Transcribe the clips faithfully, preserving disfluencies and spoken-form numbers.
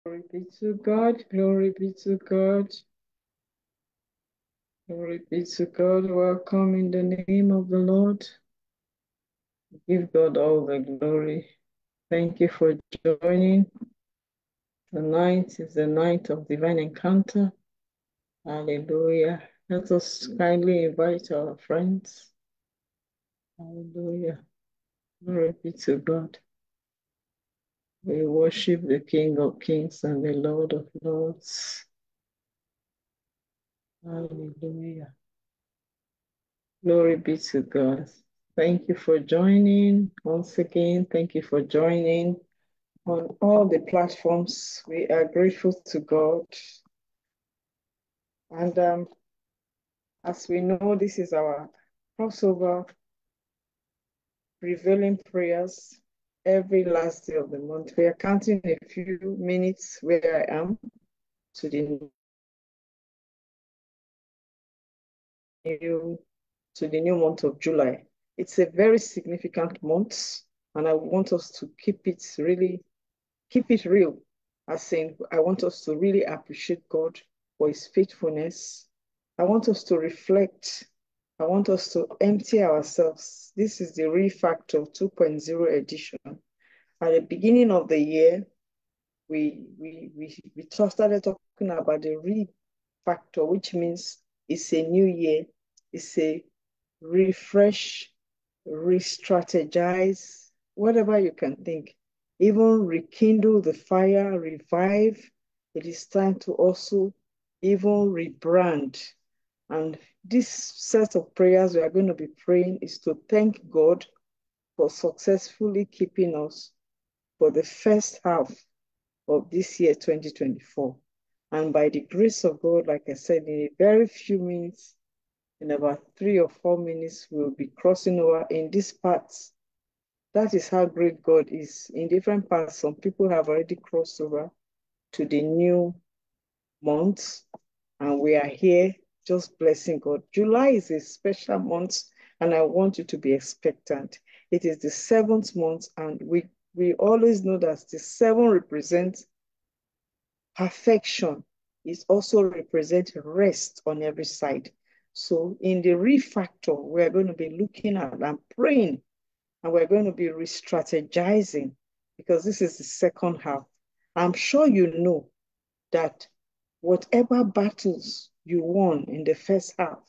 Glory be to God, glory be to God, glory be to God. Welcome in the name of the Lord. Give God all the glory. Thank you for joining. The night is the night of divine encounter. Hallelujah. Let us kindly invite our friends. Hallelujah. Glory be to God. We worship the King of Kings and the Lord of Lords. Hallelujah. Glory be to God. Thank you for joining once again. Thank you for joining on all the platforms. We are grateful to God. And um, as we know, this is our crossover prevailing prayers every last day of the month. We are counting a few minutes where I am to the new to the new month of July. It's a very significant month, and I want us to keep it really keep it real. As saying, I want us to really appreciate God for his faithfulness. I want us to reflect. I want us to empty ourselves. This is the Refactor two point oh edition. At the beginning of the year, we we we, we started talking about the Refactor, which means it's a new year. It's a refresh, re-strategize, whatever you can think. Even rekindle the fire, revive. It is time to also even rebrand. And this set of prayers we are going to be praying is to thank God for successfully keeping us for the first half of this year, twenty twenty-four. And by the grace of God, like I said, in a very few minutes, in about three or four minutes, we'll be crossing over in these parts. That is how great God is. In different parts, some people have already crossed over to the new month, and we are here just blessing God. July is a special month, and I want you to be expectant. It is the seventh month, and we, we always know that the seven represents perfection. It also represents rest on every side. So in the Refactor, we're going to be looking at and praying, and we're going to be re-strategizing, because this is the second half. I'm sure you know that whatever battles you won in the first half,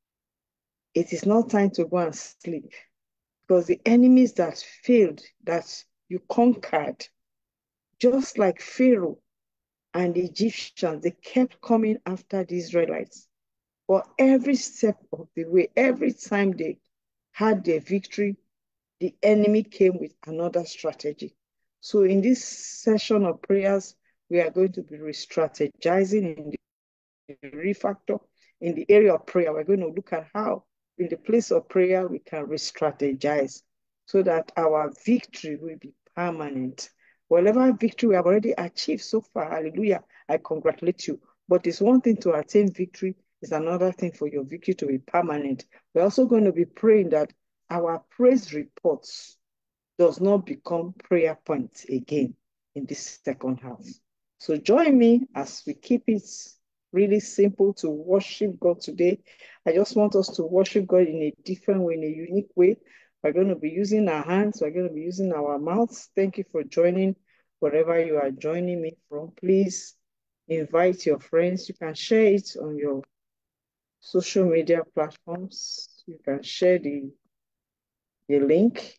it is not time to go and sleep, because the enemies that failed, that you conquered, just like Pharaoh and the Egyptians, they kept coming after the Israelites. For every step of the way, every time they had their victory, the enemy came with another strategy. So in this session of prayers, we are going to be re-strategizing in the Refactor. In the area of prayer, we're going to look at how in the place of prayer, we can re-strategize so that our victory will be permanent. Whatever victory we have already achieved so far, hallelujah, I congratulate you. But it's one thing to attain victory, it's another thing for your victory to be permanent. We're also going to be praying that our praise reports does not become prayer points again in this second half. So join me as we keep it really simple to worship God today. I just want us to worship God in a different way, in a unique way. We're going to be using our hands. We're going to be using our mouths. Thank you for joining. Wherever you are joining me from, please invite your friends. You can share it on your social media platforms. You can share the, the link,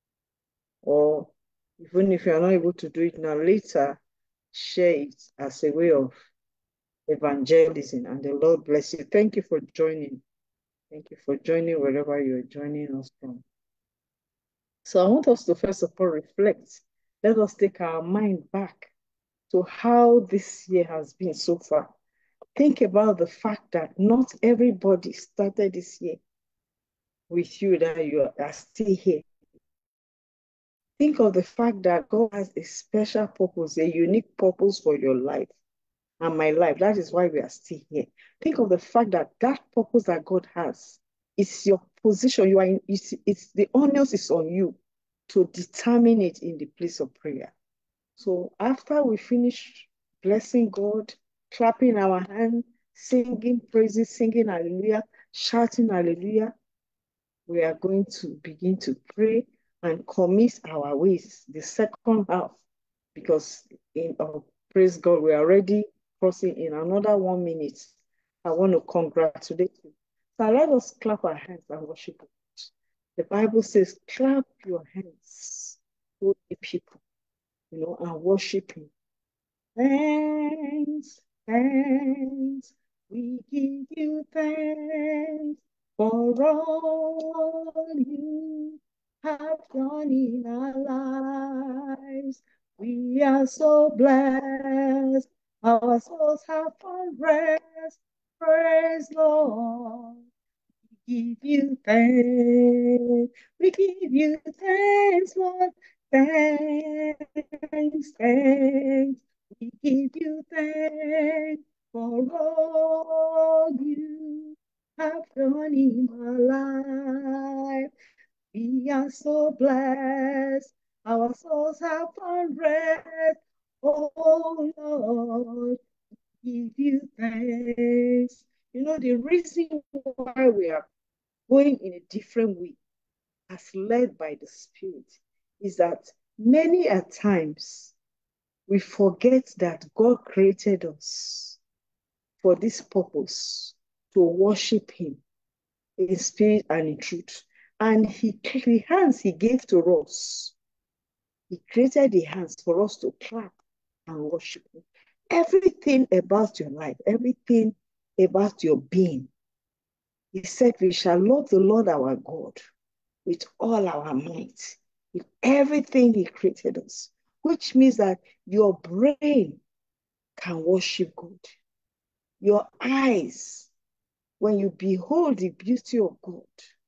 or even if you're not able to do it now, later, share it as a way of evangelism, and the Lord bless you. Thank you for joining. Thank you for joining wherever you're joining us from. So I want us to first of all reflect. Let us take our mind back to how this year has been so far. Think about the fact that not everybody started this year with you, that you are still here. Think of the fact that God has a special purpose, a unique purpose for your life and my life. That is why we are still here. Think of the fact that that purpose that God has is your position. You are in, it's, it's the onus is on you to determine it in the place of prayer. So after we finish blessing God, clapping our hands, singing praises, singing hallelujah, shouting hallelujah, we are going to begin to pray and commit our ways, the second half, because in uh, praise God, we're already crossing in another one minute. I want to congratulate you. So let us clap our hands and worship God. The Bible says, clap your hands, holy people, you know, and worship Him. Thanks, thanks, we give you thanks for all you have done in our lives. We are so blessed, our souls have found rest. Praise Lord. We give you thanks, we give you thanks, Lord. Thanks, thanks. We give you thanks for all you have done in my life. We are so blessed. Our souls have found rest. Oh Lord, give you thanks. You know, the reason why we are going in a different way as led by the Spirit is that many a times we forget that God created us for this purpose, to worship Him in spirit and in truth. And He, the hands He gave to us, He created the hands for us to clap and worship Him. Everything about your life, everything about your being, He said, we shall love the Lord our God with all our might, with everything He created us, which means that your brain can worship God. Your eyes, when you behold the beauty of God,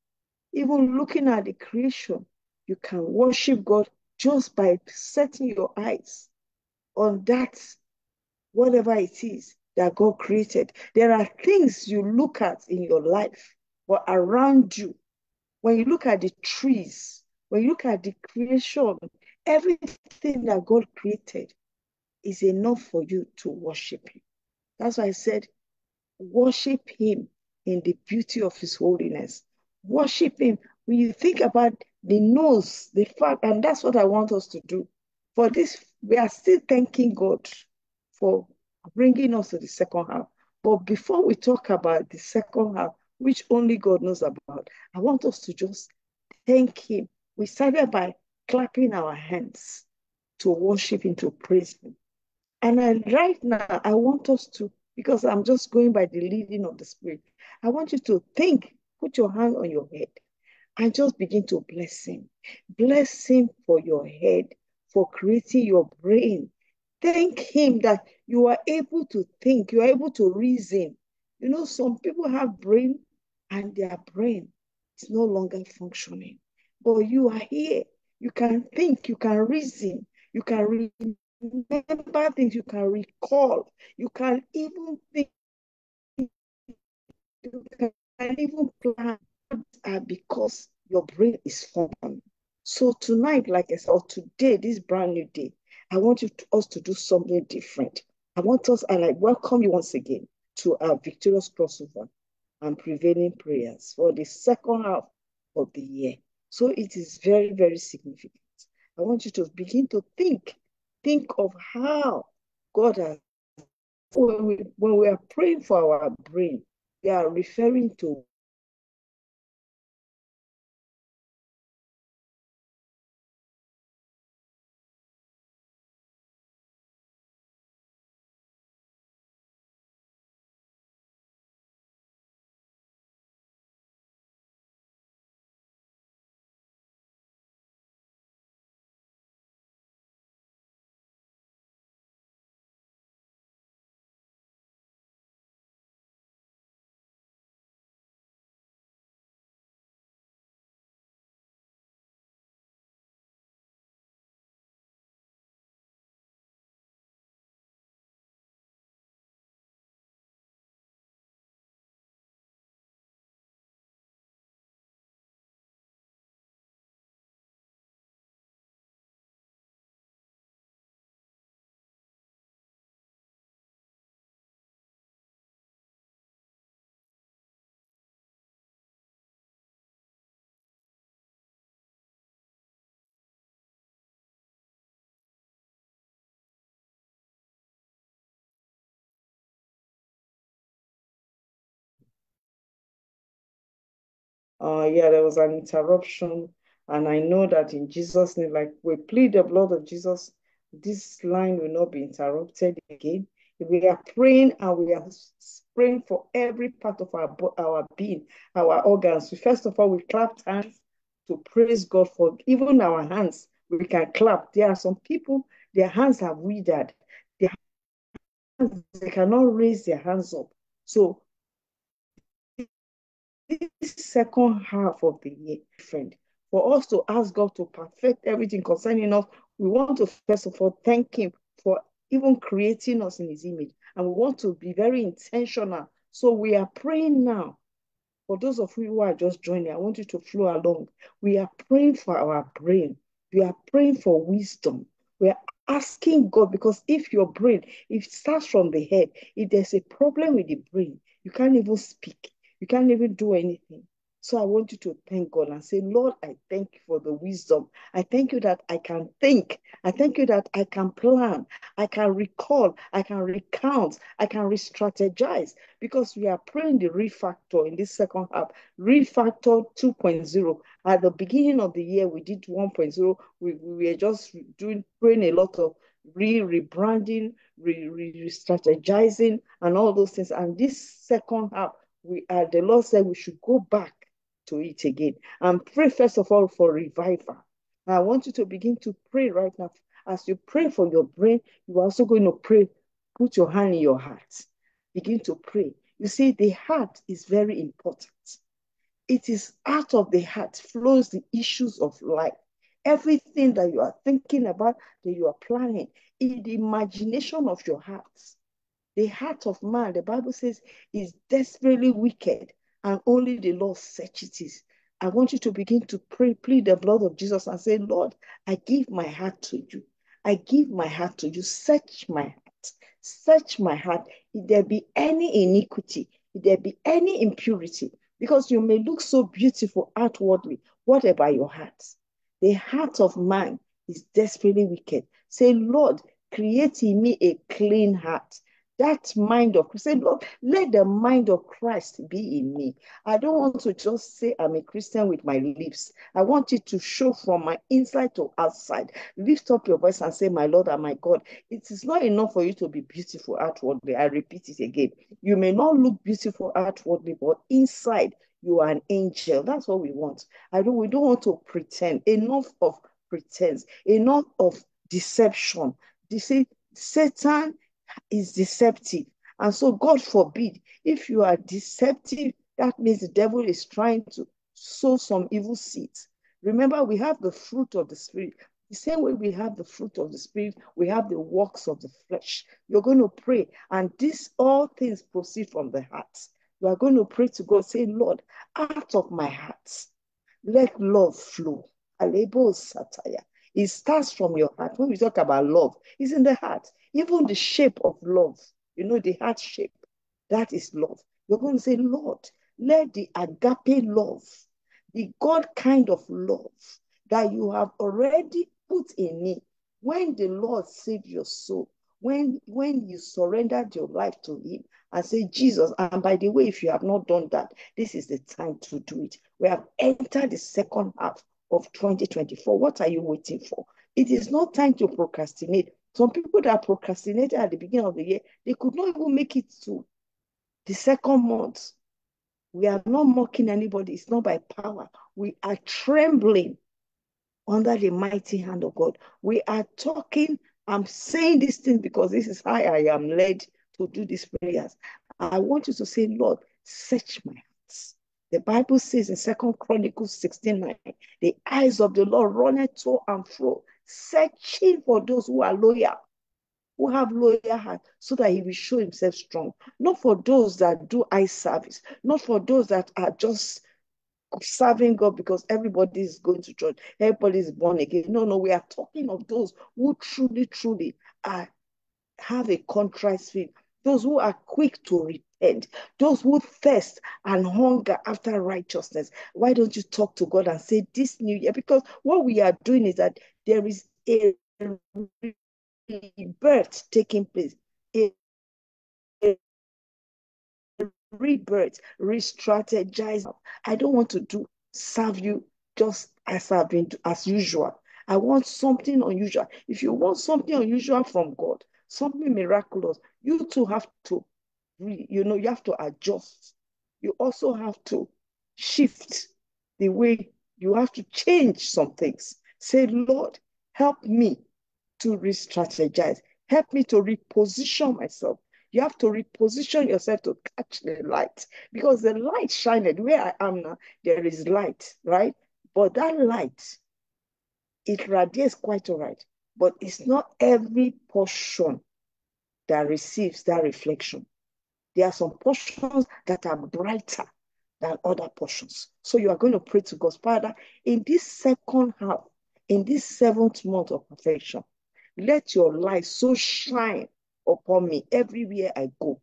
even looking at the creation, you can worship God just by setting your eyes on that, whatever it is that God created. There are things you look at in your life or around you. When you look at the trees, when you look at the creation, everything that God created is enough for you to worship Him. That's why I said, worship Him in the beauty of His holiness. Worship Him. When you think about the nose, the fact, and that's what I want us to do. For this, we are still thanking God for bringing us to the second half. But before we talk about the second half, which only God knows about, I want us to just thank Him. We started by clapping our hands to worship Him, to praise Him. And I, right now, I want us to, because I'm just going by the leading of the Spirit, I want you to think, put your hand on your head, and just begin to bless Him. Bless Him for your head, for creating your brain. Thank Him that you are able to think, you are able to reason. You know, some people have brain and their brain is no longer functioning. But you are here. You can think, you can reason, you can remember things, you can recall, you can even think, you can even plan, uh, because your brain is functioning. So tonight, like I said, or today, this brand new day, I want you to, us to do something different. I want us, and I welcome you once again to our victorious crossover and prevailing prayers for the second half of the year. So it is very, very significant. I want you to begin to think, think of how God has, when we, when we are praying for our brain, we are referring to Uh, yeah, there was an interruption. And I know that in Jesus' name, like we plead the blood of Jesus, this line will not be interrupted again. We are praying and we are praying for every part of our, our being, our organs. First of all, we clapped hands to praise God for even our hands. We can clap. There are some people, their hands have withered. Their hands, they cannot raise their hands up. So this second half of the year, friend, for us to ask God to perfect everything concerning us, we want to first of all thank Him for even creating us in His image. And we want to be very intentional. So we are praying now. For those of you who are just joining, I want you to flow along. We are praying for our brain. We are praying for wisdom. We are asking God, because if your brain, if it starts from the head, if there's a problem with the brain, you can't even speak. You can't even do anything. So I want you to thank God and say, Lord, I thank you for the wisdom. I thank you that I can think. I thank you that I can plan. I can recall. I can recount. I can re-strategize, because we are praying the refactor in this second half. Refactor two point oh. At the beginning of the year, we did one point oh. We, we were just doing praying a lot of re rebranding, re, re strategizing, and all those things. And this second half, we are the Lord said we should go back to it again and pray first of all for revival. And I want you to begin to pray right now. As you pray for your brain, you are also going to pray. Put your hand in your heart. Begin to pray. You see, the heart is very important. It is out of the heart flows the issues of life. Everything that you are thinking about, that you are planning, in the imagination of your heart. The heart of man, the Bible says, is desperately wicked, and only the Lord searches it. I want you to begin to pray, plead the blood of Jesus, and say, Lord, I give my heart to you. I give my heart to you. Search my heart. Search my heart. If there be any iniquity, if there be any impurity, because you may look so beautiful outwardly, what about your heart? The heart of man is desperately wicked. Say, Lord, create in me a clean heart. That mind of Christ, say, Lord, let the mind of Christ be in me. I don't want to just say I'm a Christian with my lips. I want it to show from my inside to outside. Lift up your voice and say, my Lord and my God. It is not enough for you to be beautiful outwardly. I repeat it again. You may not look beautiful outwardly, but inside you are an angel. That's what we want. I don't, we don't want to pretend. Enough of pretense. Enough of deception. You see, Satan is deceptive. And so God forbid, if you are deceptive, that means the devil is trying to sow some evil seeds. Remember, we have the fruit of the Spirit. The same way we have the fruit of the Spirit, we have the works of the flesh. You're going to pray, and this all things proceed from the heart. You are going to pray to God, say, Lord, out of my heart, let love flow. Alebo satire. It starts from your heart. When we talk about love, it's in the heart. Even the shape of love, you know, the heart shape, that is love. You're going to say, Lord, let the agape love, the God kind of love that you have already put in me, when the Lord saved your soul, when, when you surrendered your life to Him and say, Jesus, and by the way, if you have not done that, this is the time to do it. We have entered the second half of twenty twenty-four. What are you waiting for? It is not time to procrastinate. Some people that procrastinated at the beginning of the year, they could not even make it to the second month. We are not mocking anybody. It's not by power. We are trembling under the mighty hand of God. We are talking. I'm saying this thing because this is how I am led to do these prayers. I want you to say, Lord, search my heart. The Bible says in Second Chronicles sixteen nine, the eyes of the Lord runneth to and fro, searching for those who are loyal, who have loyal heart, so that He will show Himself strong. Not for those that do eye service, not for those that are just serving God because everybody is going to church, everybody is born again. No, no, we are talking of those who truly, truly are, have a contrite spirit, those who are quick to repent, those who thirst and hunger after righteousness. Why don't you talk to God and say this new year? Because what we are doing is that there is a rebirth taking place, a, a rebirth, re-strategize. I don't want to do serve you just as I've been as usual. I want something unusual. If you want something unusual from God, something miraculous, you too have to, you know, you have to adjust. You also have to shift the way you have to change some things. Say, Lord, help me to re-strategize. Help me to reposition myself. You have to reposition yourself to catch the light because the light shined. Where I am now, there is light, right? But that light, it radiates quite all right. But it's not every portion that receives that reflection. There are some portions that are brighter than other portions. So you are going to pray to God, Father, in this second half, in this seventh month of perfection, let your light so shine upon me everywhere I go.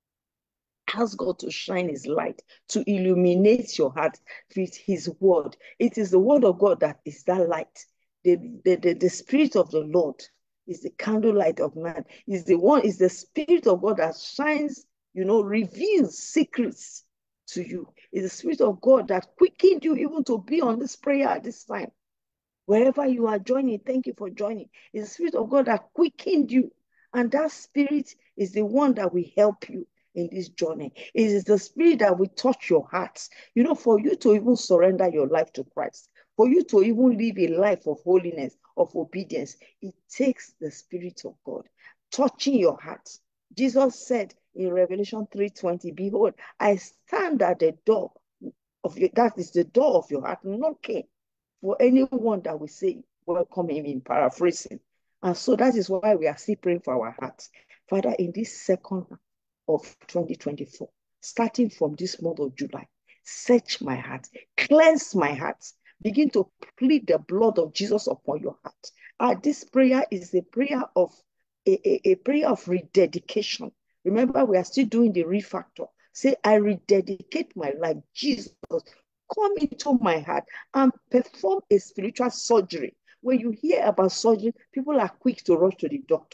Ask God to shine his light, to illuminate your heart with his word. It is the word of God that is that light. The, the, the, the spirit of the Lord is the candlelight of man. Is the one, is the spirit of God that shines, you know, reveals secrets to you. It's the spirit of God that quickened you even to be on this prayer at this time. Wherever you are joining, thank you for joining. It's the spirit of God that quickened you. And that spirit is the one that will help you in this journey. It is the spirit that will touch your hearts. You know, for you to even surrender your life to Christ, for you to even live a life of holiness, of obedience, it takes the spirit of God touching your heart. Jesus said in Revelation three twenty, behold, I stand at the door of your, that is the door of your heart, knocking for anyone that will say, welcome him, in paraphrasing. And so that is why we are still praying for our hearts. Father, in this second of twenty twenty-four, starting from this month of July, search my heart, cleanse my heart, begin to plead the blood of Jesus upon your heart. Uh, this prayer is a prayer of a, a, a prayer of rededication. Remember, we are still doing the refactor. Say, I rededicate my life. Jesus, come into my heart and perform a spiritual surgery. When you hear about surgery, people are quick to rush to the doctor.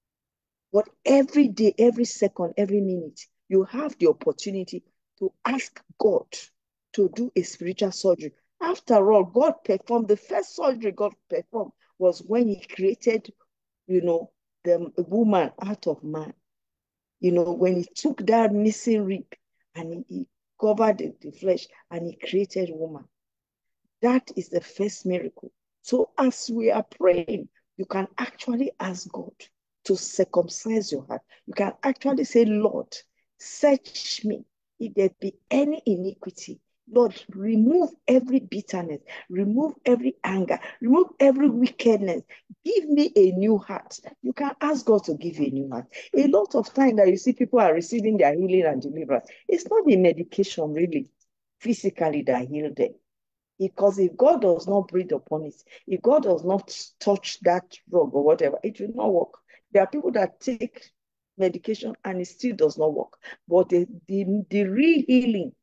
But every day, every second, every minute, you have the opportunity to ask God to do a spiritual surgery. After all, God performed, the first surgery God performed was when he created, you know, the woman out of man. You know, when he took that missing rib and he, he covered the, the flesh and he created woman. That is the first miracle. So as we are praying, you can actually ask God to circumcise your heart. You can actually say, Lord, search me. If there be any iniquity, Lord, remove every bitterness, remove every anger, remove every wickedness. Give me a new heart. You can ask God to give you a new heart. A lot of time that you see people are receiving their healing and deliverance, it's not the medication really, physically that heal them. Because if God does not breathe upon it, if God does not touch that drug or whatever, it will not work. There are people that take medication and it still does not work. But the, the, the real healing,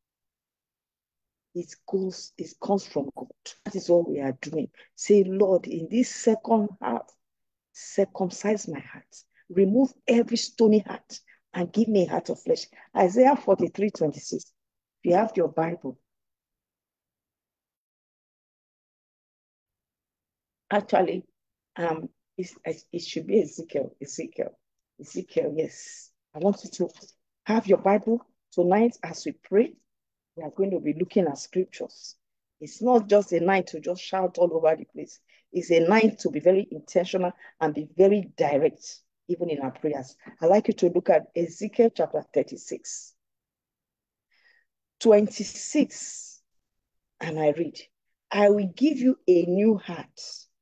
it goes, it comes from God. That is what we are doing. Say, Lord, in this second half, circumcise my heart. Remove every stony heart and give me a heart of flesh. Isaiah forty-three twenty-six. If you have your Bible, actually, um, it's, it should be Ezekiel, Ezekiel, Ezekiel, yes. I want you to have your Bible tonight as we pray. We are going to be looking at scriptures. It's not just a night to just shout all over the place. It's a night to be very intentional and be very direct, even in our prayers. I'd like you to look at Ezekiel chapter thirty-six, twenty-six, and I read, I will give you a new heart.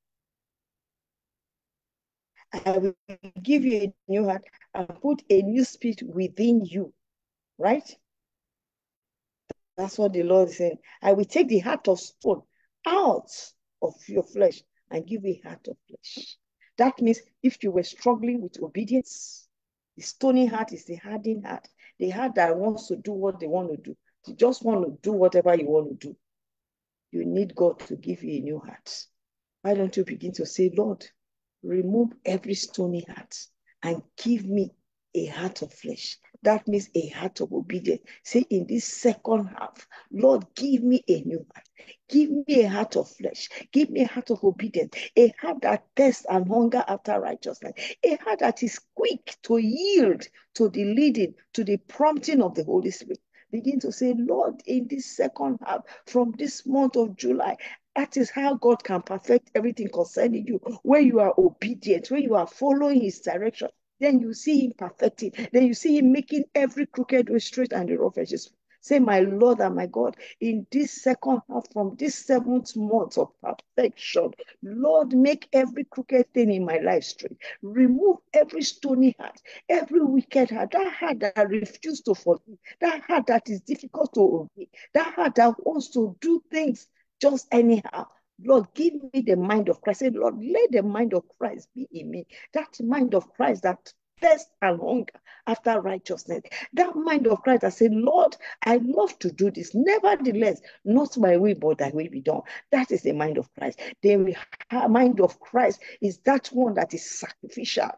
I will give you a new heart and put a new spirit within you, right? That's what the Lord is saying. I will take the heart of stone out of your flesh and give you a heart of flesh. That means if you were struggling with obedience, the stony heart is the hardened heart, the heart that wants to do what they want to do. You just want to do whatever you want to do. You need God to give you a new heart. Why don't you begin to say, Lord, remove every stony heart and give me a heart of flesh. That means a heart of obedience. Say in this second half, Lord, give me a new heart. Give me a heart of flesh. Give me a heart of obedience. A heart that thirsts and hunger after righteousness. A heart that is quick to yield to the leading, to the prompting of the Holy Spirit. Begin to say, Lord, in this second half, from this month of July, that is how God can perfect everything concerning you. When you are obedient, when you are following his direction, then you see him perfecting. Then you see him making every crooked way straight and the rough edges. Say, my Lord and my God, in this second half, from this seventh month of perfection, Lord, make every crooked thing in my life straight. Remove every stony heart, every wicked heart, that heart that refuses to forgive, that heart that is difficult to obey, that heart that wants to do things just anyhow. Lord, give me the mind of Christ. Say, Lord, let the mind of Christ be in me. That mind of Christ that thirst and hunger after righteousness. That mind of Christ that said, Lord, I love to do this. Nevertheless, not my way, but thy will be done. That is the mind of Christ. The mind of Christ is that one that is sacrificial.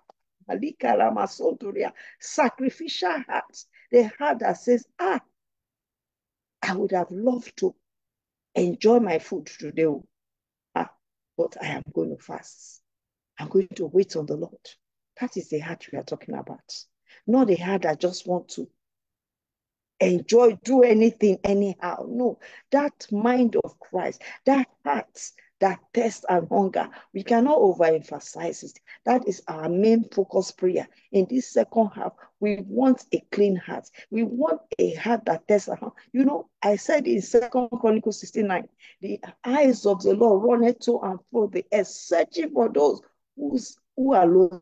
Sacrificial heart. The heart that says, ah, I would have loved to enjoy my food today, ah, but I am going to fast. I'm going to wait on the Lord. That is the heart we are talking about. Not the heart that just want to enjoy, do anything anyhow. No, that mind of Christ, that heart, that thirst and hunger, we cannot overemphasize it. That is our main focus prayer. In this second half, we want a clean heart. We want a heart that thirsts and hunger. You know, I said in Second Chronicles sixteen nine, the eyes of the Lord runneth to and fro the earth, searching for those who's, who are loyal.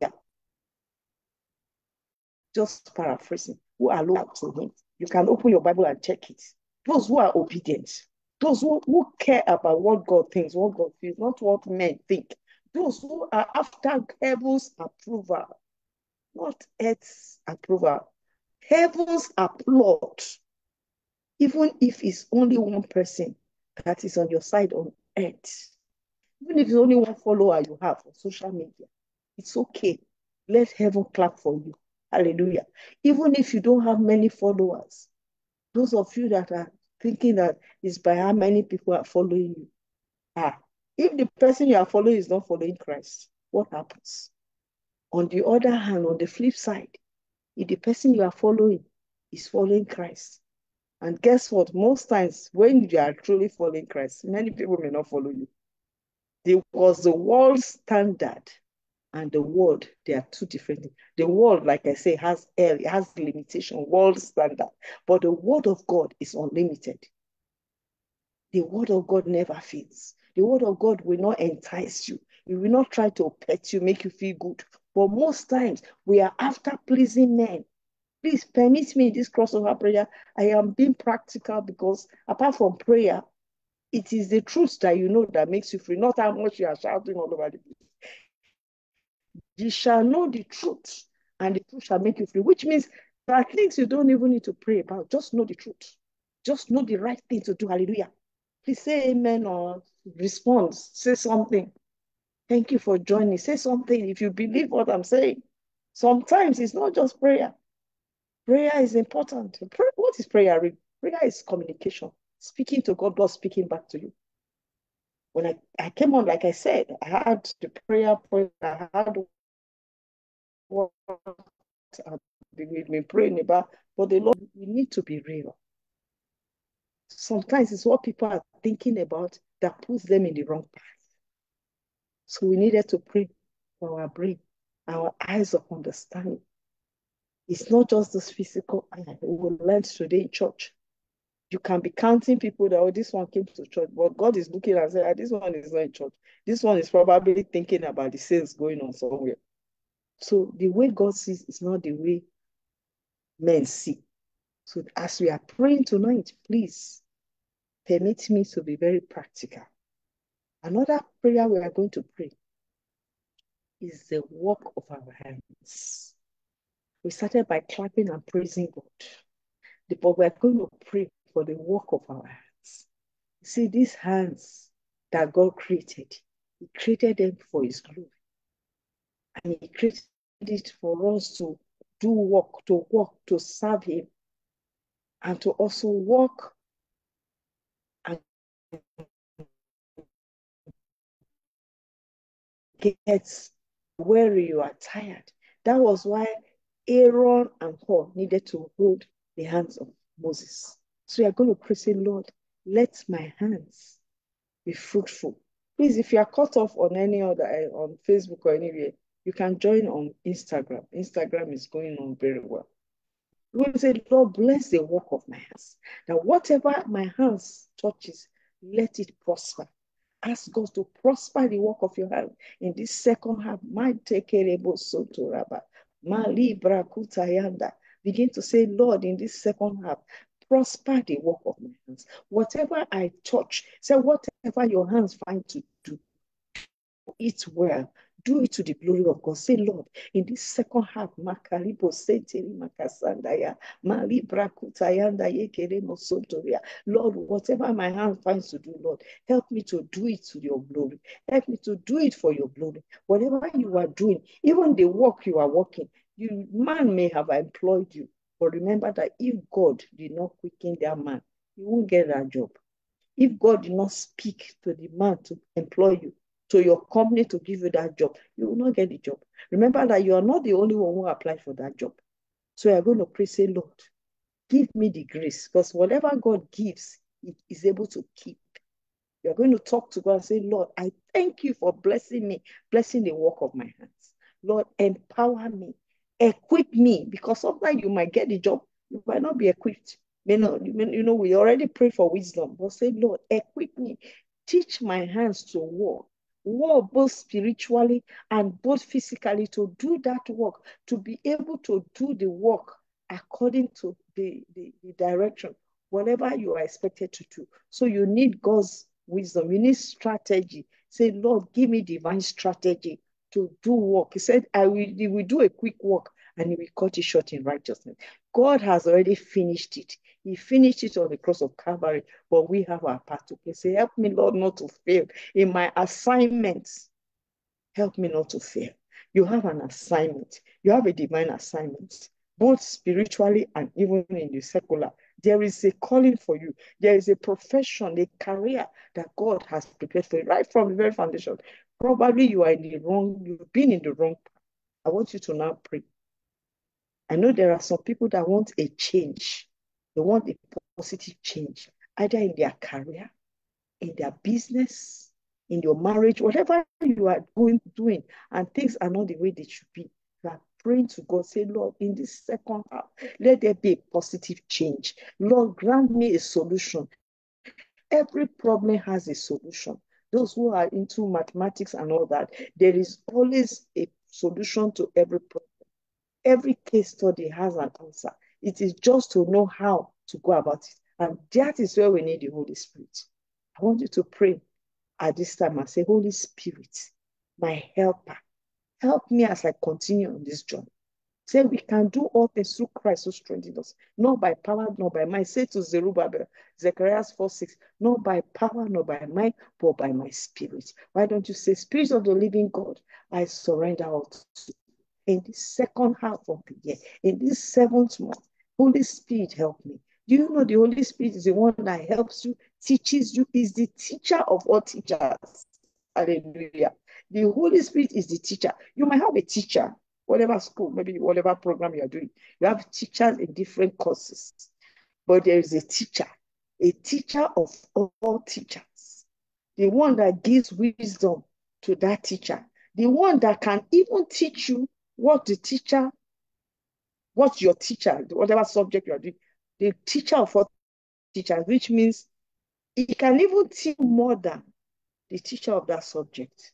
Just paraphrasing, who are loyal to him. You can open your Bible and check it. Those who are obedient, those who, who care about what God thinks, what God feels, not what men think. Those who are after heaven's approval, not earth's approval. Heaven's applaud. Even if it's only one person that is on your side on earth, even if it's only one follower you have on social media, it's okay. Let heaven clap for you. Hallelujah. Even if you don't have many followers, those of you that are thinking that it's by how many people are following you. Ah, if the person you are following is not following Christ, what happens? On the other hand, on the flip side, if the person you are following is following Christ, and guess what? Most times when you are truly following Christ, many people may not follow you. Because the world standard and the world, they are two different things. The world, like I say, has it has limitation, world standard, but the word of God is unlimited. The word of God never fails. The word of God will not entice you. It will not try to pet you, make you feel good. But most times, we are after pleasing men. Please permit me in this crossover prayer. I am being practical because apart from prayer, it is the truth that you know that makes you free, not how much you are shouting all over the place. You shall know the truth, and the truth shall make you free, which means there are things you don't even need to pray about. Just know the truth. Just know the right thing to do. Hallelujah. Please say amen or respond. Say something. Thank you for joining. Say something if you believe what I'm saying. Sometimes it's not just prayer. Prayer is important. What is prayer? Prayer is communication. Speaking to God, God speaking back to you. When I, I came on, like I said, I had the prayer point, I had what I've been praying about, but the Lord, we need to be real. Sometimes it's what people are thinking about that puts them in the wrong path. So we needed to pray for our brain, our eyes of understanding. It's not just this physical eye. We learned today in church. You can be counting people that, oh, this one came to church, but God is looking and saying, ah, this one is not in church. This one is probably thinking about the sales going on somewhere. So the way God sees is not the way men see. So as we are praying tonight, please permit me to be very practical. Another prayer we are going to pray is the work of our hands. We started by clapping and praising God, but we're going to pray for the work of our hands. See, these hands that God created, He created them for His glory. And He created it for us to do work, to work, to serve him, and to also walk and get weary, you are tired. That was why Aaron and Hur needed to hold the hands of Moses. So you're going to pray, say, Lord, let my hands be fruitful. Please, if you are cut off on any other, uh, on Facebook or anywhere, you can join on Instagram. Instagram is going on very well. We will say, Lord, bless the work of my hands. That whatever my hands touches, let it prosper. Ask God to prosper the work of your hand. In this second half, my tekerebo soto raba, ma libra kutayanda. Begin to say, Lord, in this second half, prosper the work of my hands. Whatever I touch, say whatever your hands find to do, it well. Do it to the glory of God. Say, Lord, in this second half, Makaribo Seteri Makasandaya, Malibra Kutayanda Yekere Mosotoria. Lord, whatever my hand finds to do, Lord, help me to do it to your glory. Help me to do it for your glory. Whatever you are doing, even the work you are working, you man may have employed you, but remember that if God did not quicken that man, you won't get that job. If God did not speak to the man to employ you, to your company to give you that job, you will not get the job. Remember that you are not the only one who applied for that job. So you're going to pray, say, Lord, give me the grace, because whatever God gives, He is able to keep. You're going to talk to God and say, Lord, I thank you for blessing me, blessing the work of my hands. Lord, empower me, equip me, because sometimes you might get the job, you might not be equipped. You know, you know, we already pray for wisdom, but say, Lord, equip me, teach my hands to work, work both spiritually and both physically, to do that work, to be able to do the work according to the, the, the direction, whatever you are expected to do. So you need God's wisdom, you need strategy. Say, Lord, give me divine strategy to do work. He said, I will, he will do a quick work and he will cut it short in righteousness. God has already finished it. He finished it on the cross of Calvary, but we have our part to play. Say, help me, Lord, not to fail in my assignments. Help me not to fail. You have an assignment. You have a divine assignment, both spiritually and even in the secular. There is a calling for you. There is a profession, a career that God has prepared for you right from the very foundation. Probably you are in the wrong, you've been in the wrong path. I want you to now pray. I know there are some people that want a change. They want a positive change, either in their career, in their business, in your marriage, whatever you are going doing, and things are not the way they should be. You are praying to God, say, Lord, in this second half, let there be a positive change. Lord, grant me a solution. Every problem has a solution. Those who are into mathematics and all that, there is always a solution to every problem. Every case study has an answer. It is just to know how to go about it. And that is where we need the Holy Spirit. I want you to pray at this time and say, Holy Spirit, my helper, help me as I continue on this journey. Say we can do all things through Christ who strengthens us, not by power, nor by might. Say to Zerubbabel, Zechariah four six, not by power, nor by might, but by my spirit. Why don't you say, Spirit of the living God, I surrender all to you. In the second half of the year, in this seventh month, Holy Spirit, help me. Do you know the Holy Spirit is the one that helps you, teaches you, is the teacher of all teachers? Hallelujah. The Holy Spirit is the teacher. You might have a teacher, whatever school, maybe whatever program you're doing. You have teachers in different courses, but there is a teacher, a teacher of all teachers, the one that gives wisdom to that teacher, the one that can even teach you what the teacher, what your teacher, whatever subject you're doing, the teacher of all teachers, which means he can even teach more than the teacher of that subject.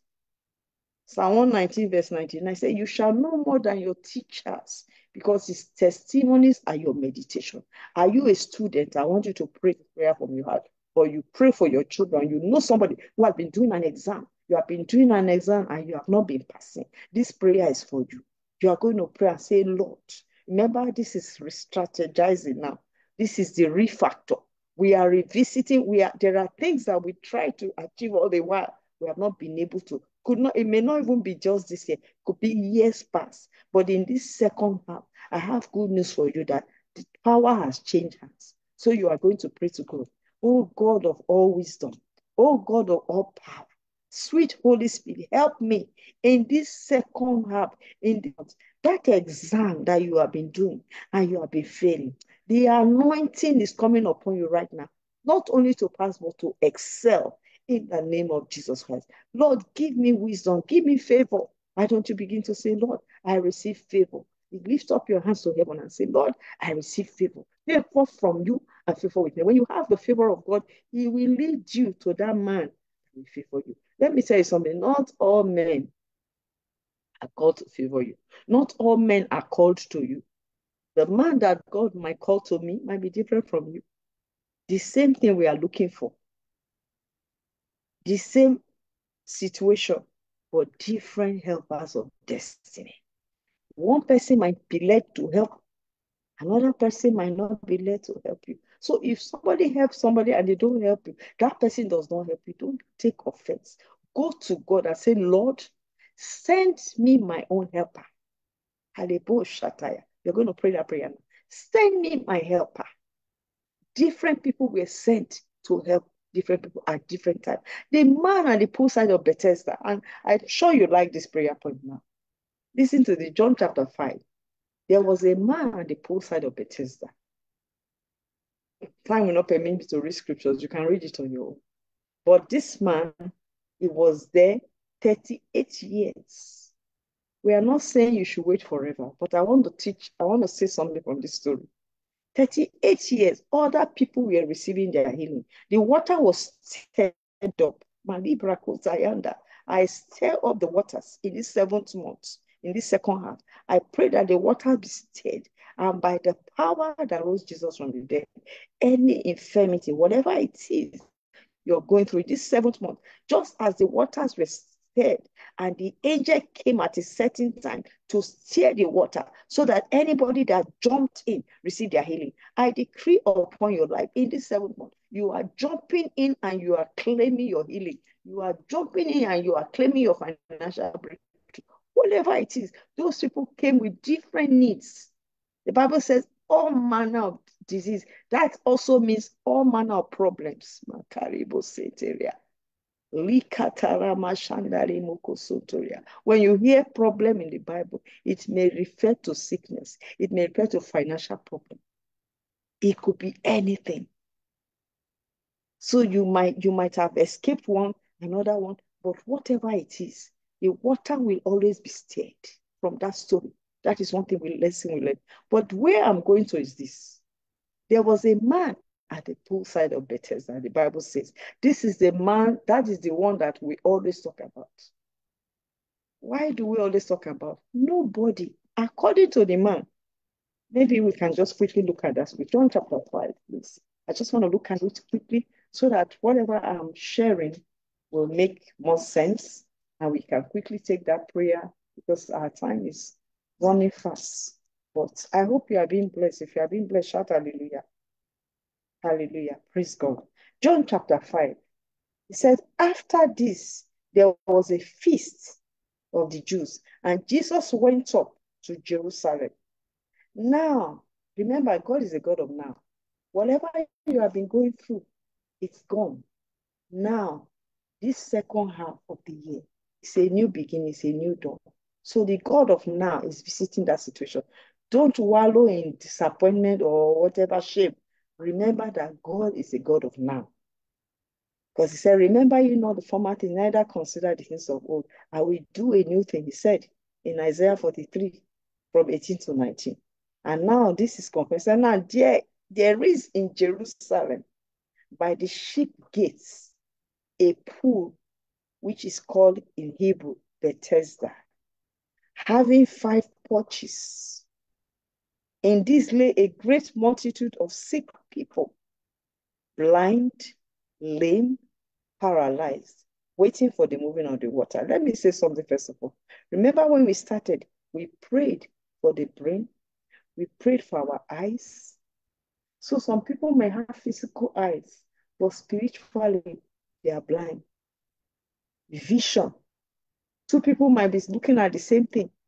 Psalm one nineteen verse ninety-nine says, you shall know more than your teachers, because his testimonies are your meditation. Are you a student? I want you to pray prayer from your heart. Or you pray for your children. You know somebody who has been doing an exam. You have been doing an exam and you have not been passing. This prayer is for you. You are going to pray and say, Lord, remember this is re-strategizing now. This is the refactor. We are revisiting. We are, there are things that we try to achieve all the while. We have not been able to. Could not, it may not even be just this year. It could be years past. But in this second half, I have good news for you that the power has changed hands. So you are going to pray to God. Oh God of all wisdom, oh God of all power, sweet Holy Spirit, help me in this second half, in the, that exam that you have been doing and you have been failing. The anointing is coming upon you right now, not only to pass, but to excel in the name of Jesus Christ. Lord, give me wisdom, give me favor. Why don't you begin to say, Lord, I receive favor. You lift up your hands to heaven and say, Lord, I receive favor. Favor from you and favor with me. When you have the favor of God, He will lead you to that man that will favor you. Let me tell you something. Not all men are called to favor you. Not all men are called to you. The man that God might call to me might be different from you. The same thing we are looking for. The same situation, but different helpers of destiny. One person might be led to help, another person might not be led to help you. So if somebody helps somebody and they don't help you, that person does not help you, don't take offense. Go to God and say, Lord, send me my own helper. You're going to pray that prayer now. Send me my helper. Different people were sent to help different people at different times. The man at the poolside of Bethesda, and I'm sure you like this prayer point now. Listen to the John chapter five. There was a man at the poolside of Bethesda. Time will not permit me to read scriptures. You can read it on your own. But this man, he was there thirty-eight years. We are not saying you should wait forever, but I want to teach, I want to say something from this story. thirty-eight years, other people were receiving their healing. The water was stirred up. I stir up the waters in this seventh month, in this second half. I pray that the water be stirred, and by the power that rose Jesus from the dead, any infirmity, whatever it is you're going through this seventh month, just as the waters were stirred, and the angel came at a certain time to stir the water so that anybody that jumped in received their healing. I decree upon your life in this seventh month, you are jumping in and you are claiming your healing. You are jumping in and you are claiming your financial breakthrough. Whatever it is, those people came with different needs. The Bible says all manner of disease. That also means all manner of problems. When you hear problem in the Bible, it may refer to sickness. It may refer to financial problem. It could be anything. So you might, you might have escaped one, another one, but whatever it is, the water will always be stirred from that story. That is one thing we lesson we learn. But where I'm going to is this. There was a man at the poolside of Bethesda. The Bible says, this is the man, that is the one that we always talk about. Why do we always talk about? Nobody, according to the man. Maybe we can just quickly look at that. John chapter five, please. I just want to look at it quickly so that whatever I'm sharing will make more sense and we can quickly take that prayer because our time is running fast. But I hope you are being blessed. If you are being blessed, shout hallelujah. Hallelujah. Praise God. John chapter five. He said, after this, there was a feast of the Jews, and Jesus went up to Jerusalem. Now, remember, God is a God of now. Whatever you have been going through, it's gone. Now, this second half of the year, it's a new beginning, it's a new dawn. So the God of now is visiting that situation. Don't wallow in disappointment or whatever shame. Remember that God is a God of now. Because he said, remember you know the former thing, neither consider the things of old. I will do a new thing, he said in Isaiah forty-three, from eighteen to nineteen. And now this is confessed. And now there, there is in Jerusalem, by the sheep gates, a pool, which is called in Hebrew, Bethesda, having five porches. In this lay a great multitude of sick people, blind, lame, paralyzed, waiting for the moving of the water. Let me say something first of all. Remember when we started, we prayed for the brain, we prayed for our eyes. So some people may have physical eyes, but spiritually they are blind. Vision. Two people might be looking at the same thing,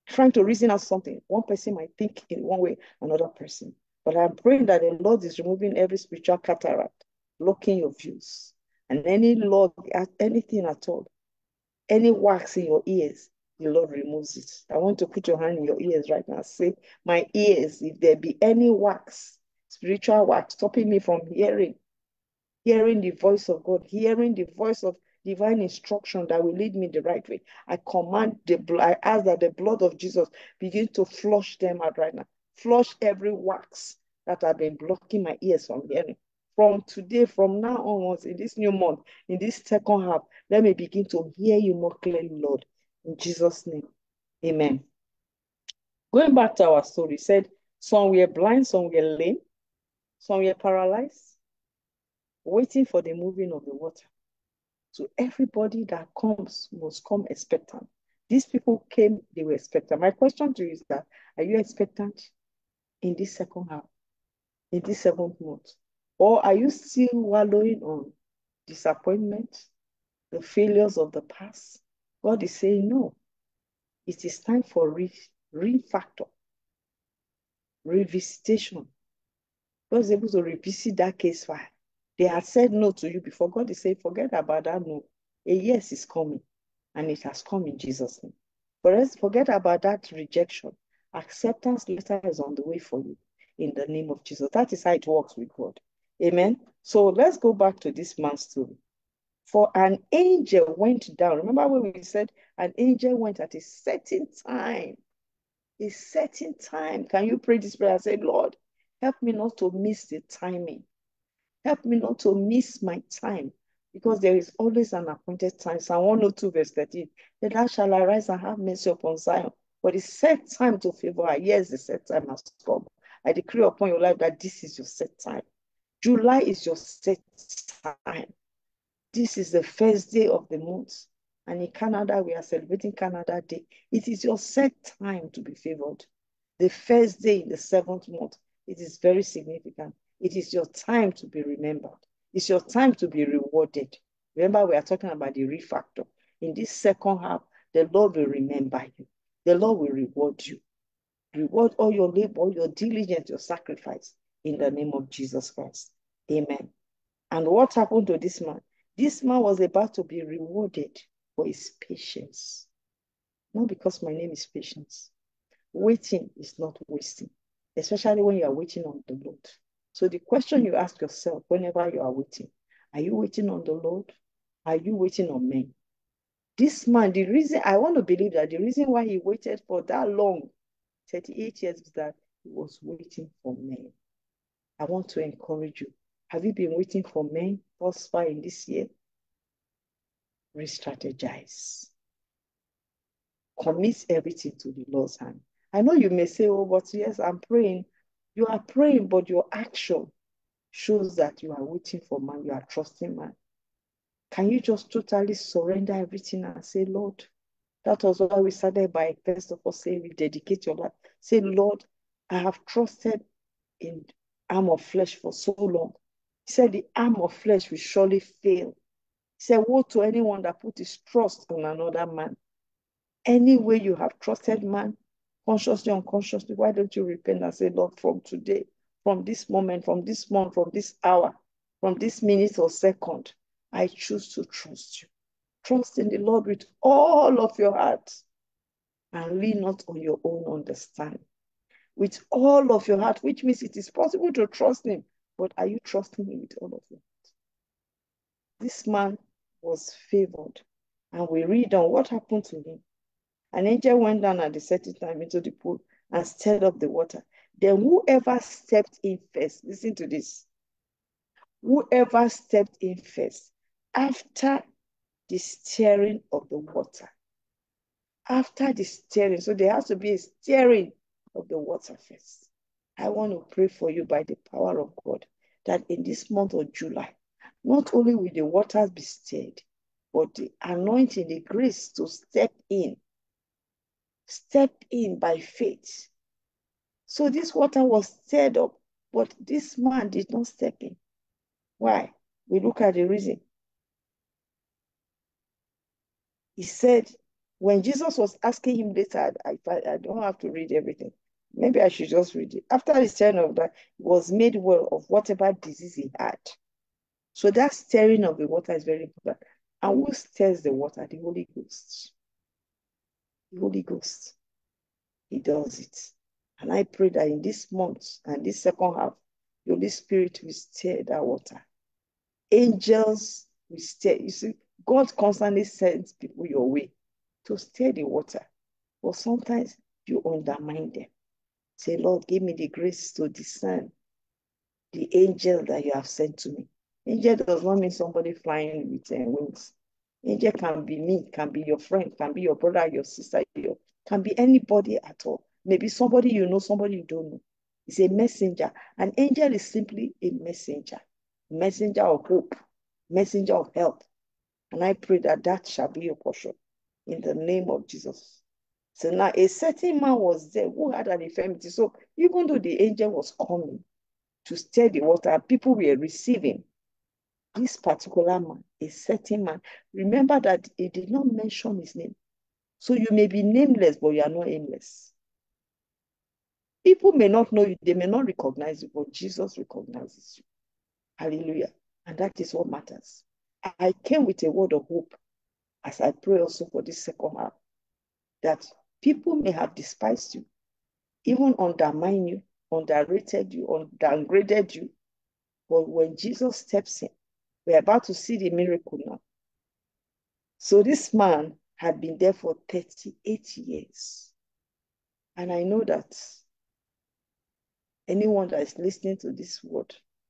trying to reason out something. One person might think in one way, another person. But I'm praying that the Lord is removing every spiritual cataract, blocking your views. And any log, anything at all, any wax in your ears, the Lord removes it. I want to put your hand in your ears right now. Say, my ears, if there be any wax, spiritual wax, stopping me from hearing, hearing the voice of God, hearing the voice of divine instruction that will lead me the right way. I command the blood, I ask that the blood of Jesus begin to flush them out right now. Flush every wax that have been blocking my ears from hearing. From today, from now onwards, in this new month, in this second half, let me begin to hear you more clearly, Lord. In Jesus' name, amen. Going back to our story, said some were blind, some were lame, some were paralyzed, waiting for the moving of the water. So everybody that comes must come expectant. These people came, they were expectant. My question to you is that, are you expectant in this second half, in this seventh month? Or are you still wallowing on disappointment, the failures of the past? God is saying, no, it is time for re refactor, revisitation. God is able to revisit that case file. They had said no to you before. God is saying, forget about that no. A yes is coming, and it has come in Jesus' name. For us, forget about that rejection. Acceptance letter is on the way for you in the name of Jesus. That is how it works with God. Amen. So let's go back to this man's story. For an angel went down. Remember when we said an angel went at a certain time? A certain time. Can you pray this prayer and say, Lord, help me not to miss the timing. Help me not to miss my time, because there is always an appointed time. Psalm one oh two verse thirteen, that thou shalt arise and have mercy upon Zion. But the set time to favor her, yes, the set time has come. I decree upon your life that this is your set time. July is your set time. This is the first day of the month. And in Canada, we are celebrating Canada Day. It is your set time to be favored. The first day in the seventh month, it is very significant. It is your time to be remembered. It's your time to be rewarded. Remember, we are talking about the refactor. In this second half, the Lord will remember you. The Lord will reward you. Reward all your labor, all your diligence, your sacrifice in the name of Jesus Christ. Amen. And what happened to this man? This man was about to be rewarded for his patience. Not because my name is patience. Waiting is not wasting, especially when you are waiting on the Lord. So the question you ask yourself whenever you are waiting, are you waiting on the Lord? Are you waiting on men? This man, the reason, I want to believe that the reason why he waited for that long, thirty-eight years, is that he was waiting for men. I want to encourage you. Have you been waiting for men thus far in this year? Re-strategize. Commit everything to the Lord's hand. I know you may say, oh, but yes, I'm praying. You are praying, but your action shows that you are waiting for man, you are trusting man. Can you just totally surrender everything and say, Lord, that was why we started by first of all saying, rededicate your life. Say, Lord, I have trusted in arm of flesh for so long. He said, the arm of flesh will surely fail. He said, woe to anyone that put his trust on another man. Any way you have trusted man, consciously, unconsciously, why don't you repent and say, Lord, from today, from this moment, from this month, from this hour, from this minute or second, I choose to trust you. Trust in the Lord with all of your heart and lean not on your own understanding. With all of your heart, which means it is possible to trust him, but are you trusting him with all of your heart? This man was favored, and we read on what happened to him. An angel went down at the certain time into the pool and stirred up the water. Then whoever stepped in first, listen to this. Whoever stepped in first, after the stirring of the water, after the stirring, so there has to be a stirring of the water first. I want to pray for you by the power of God that in this month of July, not only will the waters be stirred, but the anointing, the grace to step in, step in by faith. So this water was stirred up, but this man did not step in. Why? We look at the reason. He said, When Jesus was asking him later, I, I, I don't have to read everything. Maybe I should just read it. After the stirring of that, he was made well of whatever disease he had. So that stirring of the water is very important. And who stirs the water? The Holy Ghost. The Holy Ghost. He does it. And I pray that in this month and this second half, the Holy Spirit will stir that water. Angels will stir. You see, God constantly sends people your way to stir the water. But sometimes you undermine them. Say, Lord, give me the grace to discern the angel that you have sent to me. Angel does not mean somebody flying with uh, wings. Angel can be me, can be your friend, can be your brother, your sister, your, can be anybody at all. Maybe somebody you know, somebody you don't know. It's a messenger. An angel is simply a messenger, messenger of hope, messenger of help. And I pray that that shall be your portion in the name of Jesus. So now a certain man was there who had an infirmity. So even though the angel was coming to stir the water, people were receiving, this particular man, a certain man, remember that he did not mention his name. So you may be nameless, but you are not aimless. People may not know you, they may not recognize you, but Jesus recognizes you. Hallelujah. And that is what matters. I came with a word of hope as I pray also for this second half, that people may have despised you, even undermined you, underrated you, downgraded you. But when Jesus steps in, we're about to see the miracle now. So this man had been there for thirty-eight years. And I know that anyone that is listening to this word,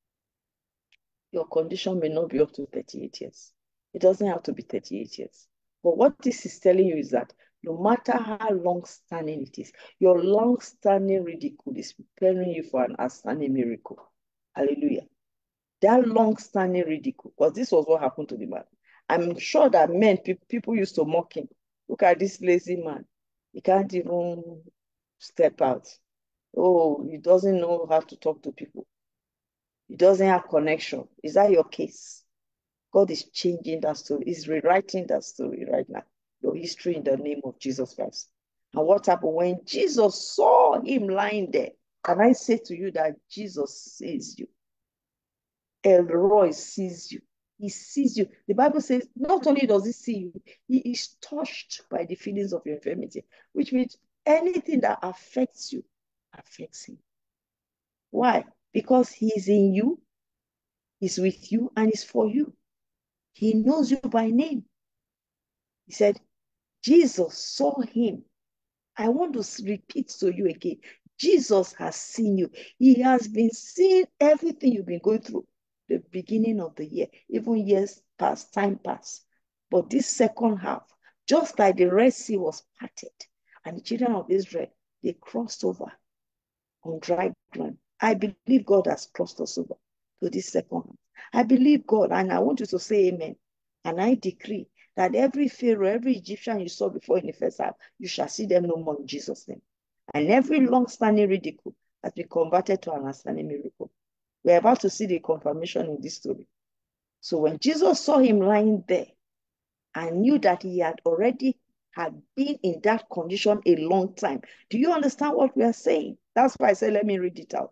your condition may not be up to thirty-eight years. It doesn't have to be thirty-eight years. But what this is telling you is that no matter how long-standing it is, your long-standing ridicule is preparing you for an outstanding miracle. Hallelujah. That long-standing ridicule, because this was what happened to the man. I'm sure that men, pe people used to mock him. Look at this lazy man. He can't even step out. Oh, he doesn't know how to talk to people. He doesn't have connection. Is that your case? God is changing that story. He's rewriting that story right now. Your history in the name of Jesus Christ. And what happened when Jesus saw him lying there? Can I say to you that Jesus sees you? El Roi sees you. He sees you. The Bible says not only does he see you, he is touched by the feelings of your infirmity, which means anything that affects you affects him. Why? Because he is in you, he's with you, and he's for you. He knows you by name. He said, Jesus saw him. I want to repeat to you again. Jesus has seen you. He has been seeing everything you've been going through. The beginning of the year, even years past, time past. But this second half, just like the Red Sea was parted, and the children of Israel, they crossed over on dry ground. I believe God has crossed us over to this second half. I believe God, and I want you to say amen. And I decree that every Pharaoh, every Egyptian you saw before in the first half, you shall see them no more in Jesus' name. And every long-standing ridicule has been converted to an outstanding miracle. We're about to see the confirmation in this story. So when Jesus saw him lying there and knew that he had already had been in that condition a long time. Do you understand what we are saying? That's why I said, let me read it out.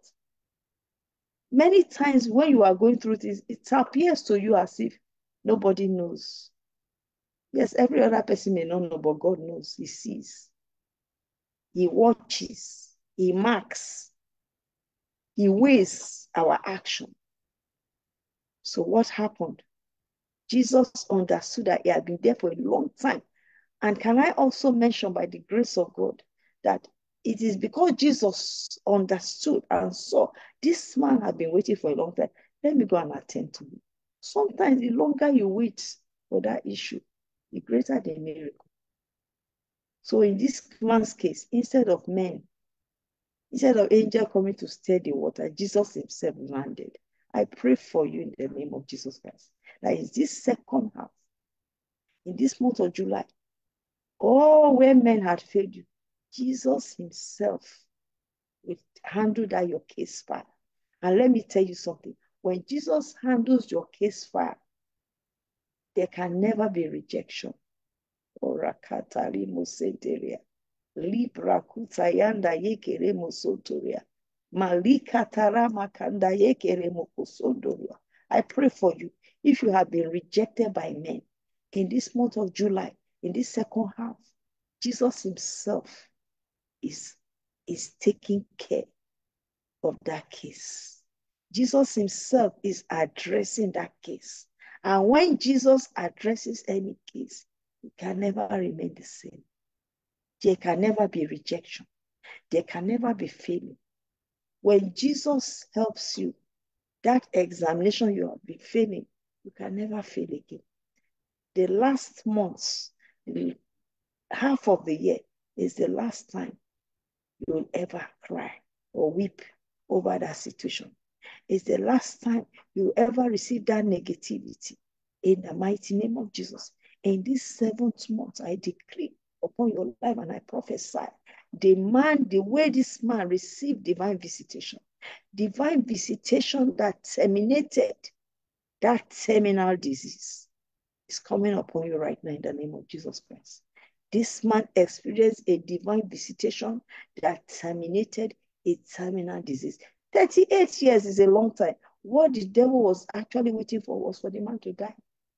Many times when you are going through this, it appears to you as if nobody knows. Yes, every other person may not know, but God knows. He sees. He watches. He marks. He weighs our action. So what happened? Jesus understood that he had been there for a long time. And can I also mention, by the grace of God, that it is because Jesus understood and saw this man had been waiting for a long time. Let me go and attend to him. Sometimes the longer you wait for that issue, the greater the miracle. So in this man's case, instead of men, instead of angel coming to stir the water, Jesus himself landed. I pray for you in the name of Jesus Christ, that in this second half, in this month of July, all where men had failed you, Jesus himself will handle that your case file. And let me tell you something. When Jesus handles your case file, there can never be rejection. Orakatari musenteria. Libra kutayanda yekere musotoria. Malika tarama kanda yekere mukosondoria. I pray for you. If you have been rejected by men in this month of July, in this second half, Jesus himself is, is taking care of that case. Jesus himself is addressing that case. And when Jesus addresses any case, it can never remain the same. There can never be rejection. There can never be failure. When Jesus helps you, that examination you have been failing, you can never fail again. The last months, the half of the year is the last time you will ever cry or weep over that situation. It's the last time you ever receive that negativity. In the mighty name of Jesus. In this seventh month, I decree upon your life and I prophesy, the man, the way this man received divine visitation, divine visitation that terminated that terminal disease is coming upon you right now in the name of Jesus Christ. This man experienced a divine visitation that terminated a terminal disease. thirty-eight years is a long time. What the devil was actually waiting for was for the man to die.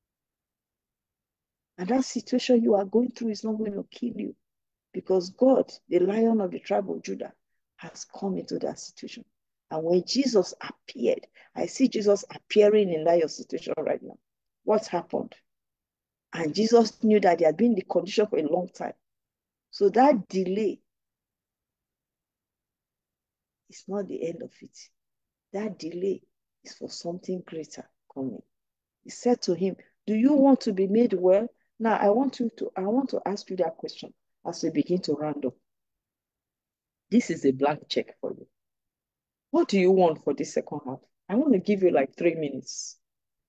And that situation you are going through is not going to kill you because God, the Lion of the tribe of Judah, has come into that situation. And when Jesus appeared, I see Jesus appearing in that your situation right now. What happened? And Jesus knew that he had been in the condition for a long time. So that delay is not the end of it. That delay is for something greater coming. He said to him, do you want to be made well? Now I want you to I want to ask you that question as we begin to round up. This is a blank check for you. What do you want for this second half? I want to give you like three minutes.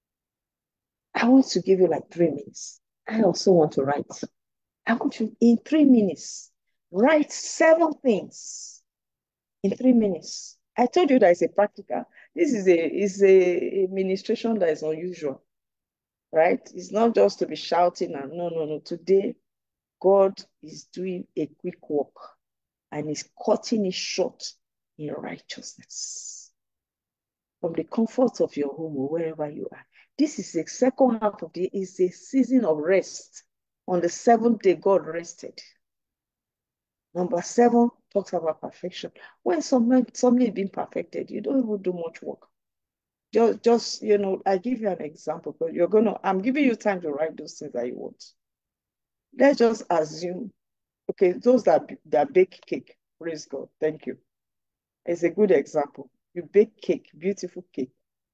I want to give you like three minutes. I also want to write. I want you in three minutes, write seven things in three minutes. I told you that it's a practical. This is a, is a administration that is unusual, right? It's not just to be shouting and no, no, no. Today, God is doing a quick work and is cutting it short in righteousness. From the comfort of your home or wherever you are. This is the second half of the year, is a season of rest. On the seventh day, God rested. Number seven talks about perfection. When something, something is being perfected, you don't even do much work. Just, just, you know, I give you an example, but you're going to, I'm giving you time to write those things that you want. Let's just assume, okay, those that, that bake cake, praise God, thank you. It's a good example. You bake cake, beautiful cake.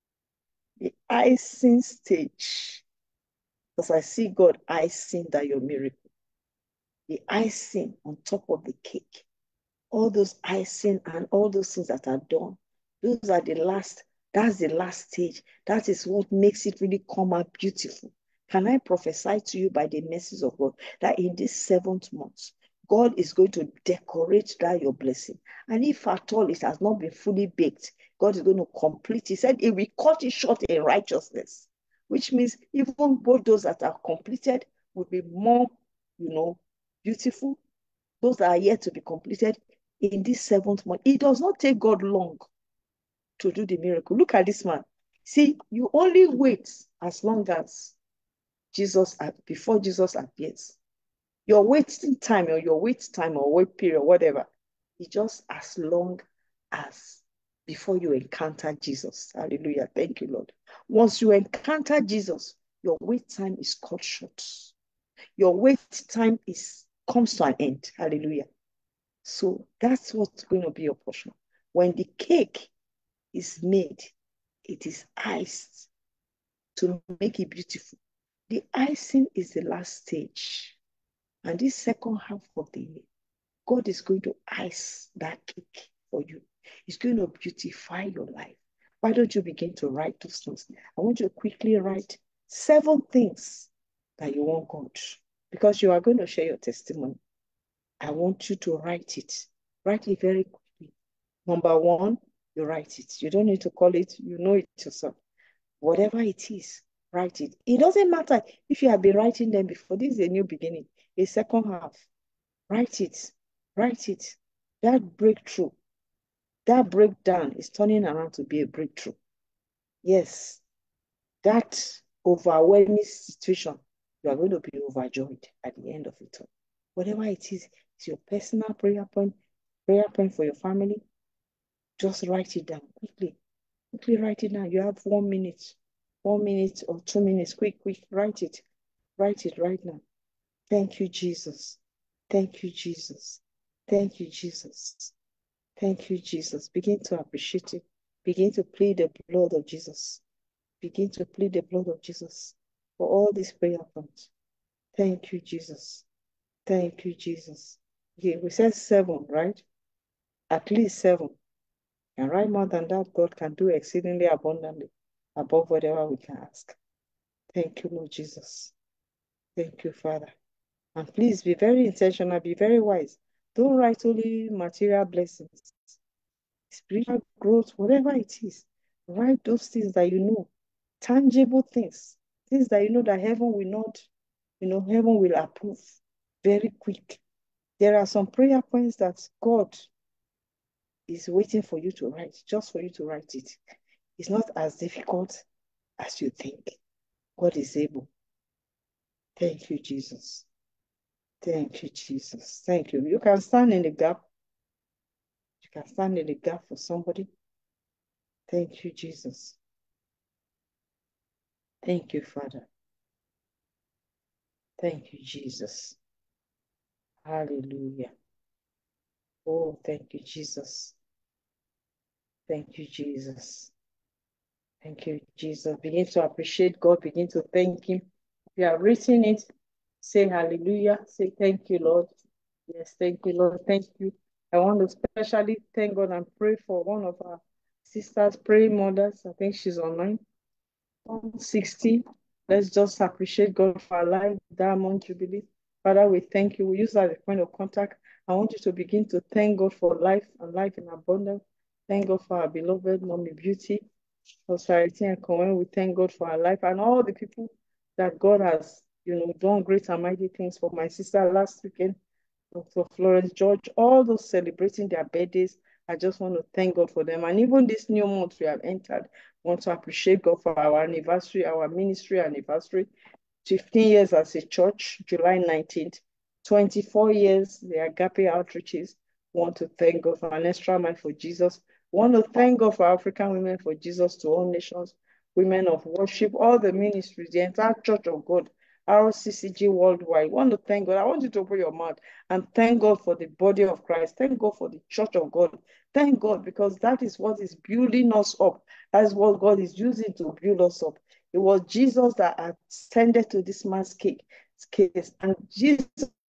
The icing stage, because I see God icing that your miracle. The icing on top of the cake, all those icing and all those things that are done, those are the last, that's the last stage. That is what makes it really come out beautiful. Can I prophesy to you by the mercies of God that in this seventh month, God is going to decorate that your blessing. And if at all it has not been fully baked, God is going to complete. He said, if we cut it short in righteousness, which means even both those that are completed will be more, you know, beautiful. Those that are yet to be completed in this seventh month. It does not take God long to do the miracle. Look at this man. See, you only wait as long as Jesus, before Jesus appears. Your waiting time or your wait time or wait period, whatever, is just as long as before you encounter Jesus. Hallelujah. Thank you, Lord. Once you encounter Jesus, your wait time is cut short. Your wait time is comes to an end. Hallelujah. So that's what's going to be your portion. When the cake is made, it is iced to make it beautiful. The icing is the last stage. And this second half of the year, God is going to ice that cake for you. He's going to beautify your life. Why don't you begin to write those things? I want you to quickly write seven things that you want God, because you are going to share your testimony. I want you to write it. Write it very quickly. Number one, you write it. You don't need to call it. You know it yourself. Whatever it is, write it. It doesn't matter if you have been writing them before. This is a new beginning. a second half. Write it. Write it. That breakthrough, that breakdown is turning around to be a breakthrough. Yes, that overwhelming situation, you are going to be overjoyed at the end of it all. Whatever it is, it's your personal prayer point, prayer point for your family. Just write it down quickly. Quickly write it down. You have one minute, one minute or two minutes. Quick, quick, write it. Write it right now. Thank you, Jesus. Thank you, Jesus. Thank you, Jesus. Thank you, Jesus. Begin to appreciate it. Begin to plead the blood of Jesus. Begin to plead the blood of Jesus for all these prayer points. Thank you, Jesus. Thank you, Jesus. Okay, we said seven, right? At least seven. And right more than that, God can do exceedingly abundantly above whatever we can ask. Thank you, Lord Jesus. Thank you, Father. And please be very intentional, be very wise. Don't write only material blessings, spiritual growth, whatever it is. Write those things that you know, tangible things, things that you know that heaven will not, you know, heaven will approve very quick. There are some prayer points that God is waiting for you to write, just for you to write it. It's not as difficult as you think. God is able. Thank you, Jesus. Thank you, Jesus. Thank you. You can stand in the gap. You can stand in the gap for somebody. Thank you, Jesus. Thank you, Father. Thank you, Jesus. Hallelujah. Oh, thank you, Jesus. Thank you, Jesus. Thank you, Jesus. Begin to appreciate God. Begin to thank Him. If you have written it, say hallelujah. Say thank you, Lord. Yes, thank you, Lord. Thank you. I want to especially thank God and pray for one of our sisters, praying mothers. I think she's online. sixty. Let's just appreciate God for our life, Diamond Jubilee. Father, we thank you. We use that as a point of contact. I want you to begin to thank God for life and life in abundance. Thank God for our beloved Mommy Beauty, Prosperity and Cohen. We thank God for our life and all the people that God has, you know, done great and mighty things for. My sister last weekend, Doctor Florence George, all those celebrating their birthdays. I just want to thank God for them. And even this new month we have entered, I want to appreciate God for our anniversary, our ministry anniversary, fifteen years as a church, July nineteenth, twenty-four years, the Agape Outreaches. I want to thank God for an extra mile for Jesus. I want to thank God for African Women for Jesus to all nations, women of worship, all the ministries, the entire church of God, R C C G worldwide. I want to thank God. I want you to open your mouth and thank God for the body of Christ. Thank God for the church of God. Thank God because that is what is building us up. That is what God is using to build us up. It was Jesus that ascended to this man's case, and Jesus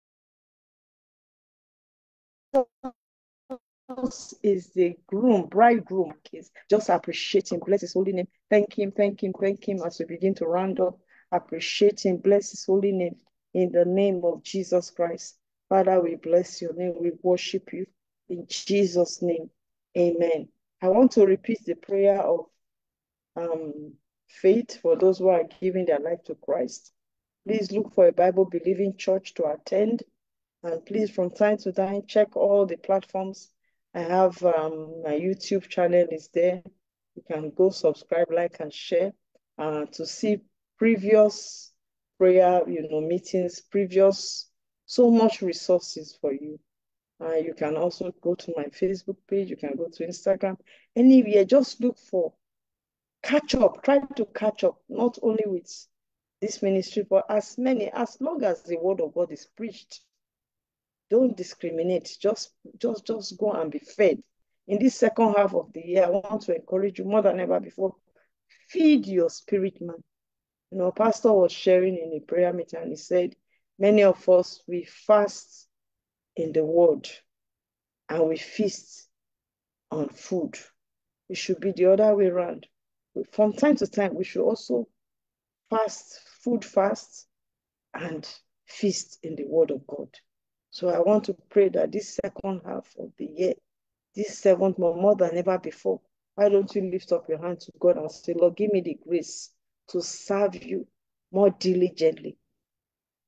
is the groom, bridegroom case. Just appreciate him, bless his holy name. Thank him, thank him, thank him as we begin to round up. Appreciate him, bless his holy name in the name of Jesus Christ. Father, we bless your name, we worship you in Jesus' name. Amen. I want to repeat the prayer of um, faith for those who are giving their life to Christ. Please look for a Bible-believing church to attend. And please, from time to time, check all the platforms. I have um, my YouTube channel is there. You can go subscribe, like, and share uh, to see previous prayer, you know, meetings, previous, so much resources for you. Uh, you can also go to my Facebook page. You can go to Instagram. Anywhere, just look for catch up. Try to catch up, not only with this ministry, but as many, as long as the word of God is preached. Don't discriminate. Just, just, just go and be fed. In this second half of the year, I want to encourage you more than ever before. Feed your spirit, man. You know, Pastor was sharing in a prayer meeting, and he said, many of us, we fast in the word and we feast on food. It should be the other way around. From time to time, we should also fast, food fast, and feast in the word of God. So I want to pray that this second half of the year, this seventh month, more than ever before, why don't you lift up your hand to God and say, Lord, give me the grace to serve you more diligently.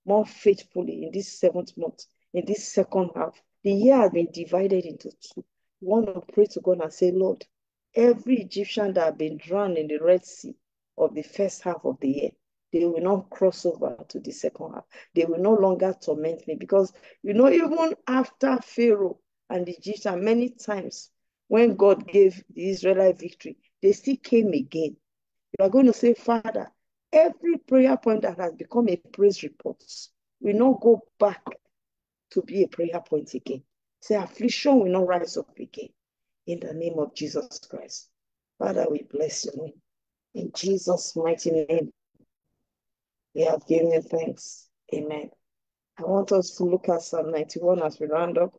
more faithfully in this seventh month, in this second half. The year has been divided into two. We want to pray to God and say, Lord, every Egyptian that has been drowned in the Red Sea of the first half of the year, they will not cross over to the second half. They will no longer torment me, because, you know, even after Pharaoh and the Egyptian, many times when God gave the Israelite victory, they still came again. You are going to say, Father, every prayer point that has become a praise report will not go back to be a prayer point again. Say, affliction will not rise up again. In the name of Jesus Christ. Father, we bless your name. In Jesus' mighty name, we have given you thanks. Amen. I want us to look at Psalm ninety-one as we round up.